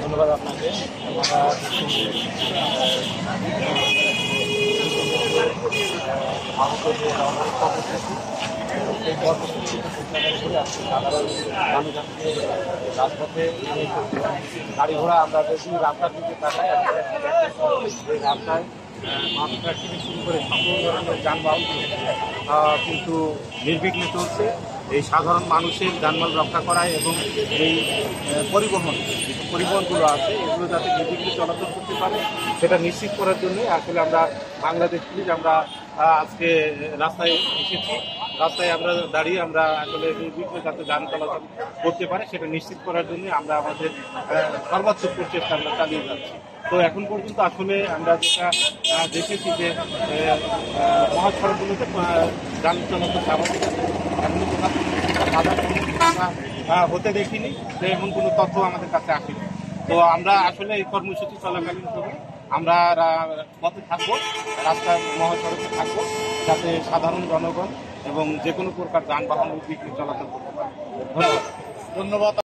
ধন্যবাদ আপনাকে। আমরা এই কর্মসূচি ঘুরে আসছি। সাধারণ মানুষ আজকে রাজপথে গাড়ি ঘোড়া আমরা বেশি রাস্তার দিকে তাকাই, এই রাস্তায় মাত্রা থেকে শুরু করে সকল ধরনের যানবাহন কিন্তু নির্বিঘ্নে চলছে। এই সাধারণ মানুষের যানবাহন রক্ষা করায় এবং এই পরিবহনগুলো আছে এগুলো যাতে নির্বিঘ্নে চলাচল করতে পারে সেটা নিশ্চিত করার জন্য আসলে আমরা বাংলাদেশ পুলিশ আমরা আজকে রাস্তায় এসেছি। রাস্তায় আমরা দাঁড়িয়ে আমরা আসলে নির্বিঘ্নে যাতে যান চলাচল করতে পারে সেটা নিশ্চিত করার জন্য আমরা আমাদের সর্বোচ্চ প্রচেষ্টা আমরা চালিয়ে যাচ্ছি। তো এখন পর্যন্ত আসলে আমরা যেটা দেখেছি যে মহাসড়কগুলোতে যান চলাচল স্বাভাবিক আছে, এখনো হতে দেখিনি, যে এমন কোনো তথ্য আমাদের কাছে আসেনি। তো আমরা আসলে এই কর্মসূচি চলাকালীন সময় আমরা পথে থাকবো, রাস্তার মহাসড়কে থাকবো, যাতে সাধারণ জনগণ এবং যে কোনো প্রকার যানবাহন নির্বিঘ্নে চলাচল করতে পারে। ধন্যবাদ।